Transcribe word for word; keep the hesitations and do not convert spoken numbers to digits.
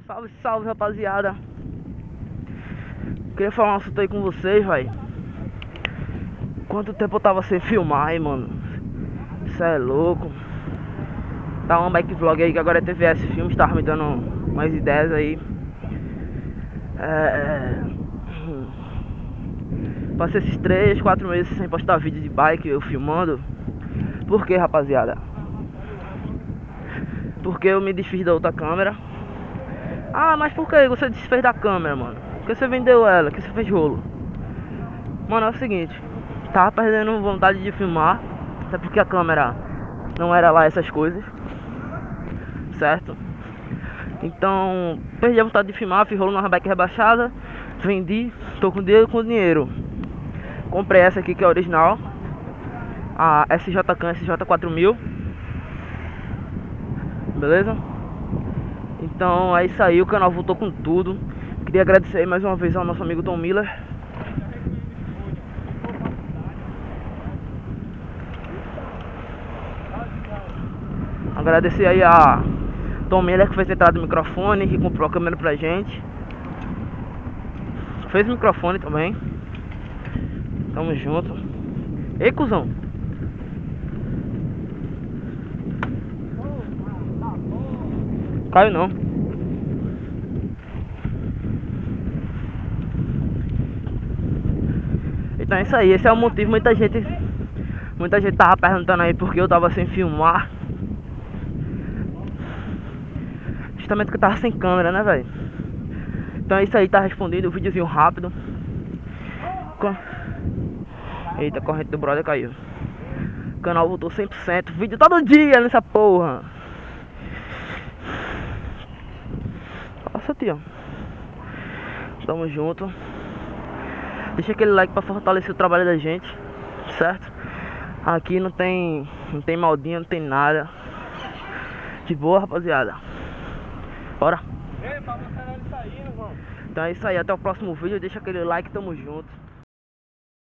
Salve, salve, rapaziada. Queria falar um assunto aí com vocês, velho. Quanto tempo eu tava sem filmar aí, mano. Cê é louco. Tá um bike vlog aí que agora é T V S Filmes, tava me dando umas ideias aí. É... é... Passei esses três, quatro meses sem postar vídeo de bike, eu filmando. Por que, rapaziada? Porque eu me desfiz da outra câmera. Ah, mas por que você desfez da câmera, mano? Porque você vendeu ela, que você fez rolo. Mano, é o seguinte, tava perdendo vontade de filmar, até porque a câmera não era lá essas coisas, certo? Então, perdi a vontade de filmar, fiz rolo na bike rebaixada, vendi, tô com dinheiro com dinheiro. Comprei essa aqui que é a original, a S J Cam S J quatro mil. Beleza? Então é isso aí, o canal voltou com tudo. Queria agradecer aí mais uma vez ao nosso amigo Tom Miller. Agradecer aí a Tom Miller que fez a entrada do microfone, que comprou a câmera pra gente. Fez o microfone também. Tamo junto. Ei, cuzão. Caiu não. Então é isso aí, esse é o motivo. Muita gente Muita gente tava perguntando aí porque eu tava sem filmar. Justamente porque eu tava sem câmera, né, velho? Então é isso aí, tá respondido, um videozinho rápido. Eita, a corrente do brother caiu. O canal voltou cem por cento, vídeo todo dia nessa porra. Nossa, tio. Tamo junto. Deixa aquele like pra fortalecer o trabalho da gente, certo? Aqui não tem Não tem maldinha, não tem nada. De boa, rapaziada. Bora. Então é isso aí, até o próximo vídeo. Deixa aquele like, tamo junto.